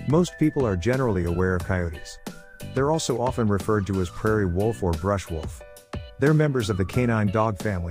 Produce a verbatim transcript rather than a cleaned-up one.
Most people are generally aware of coyotes. They're also often referred to as prairie wolf or brush wolf. They're members of the canine dog family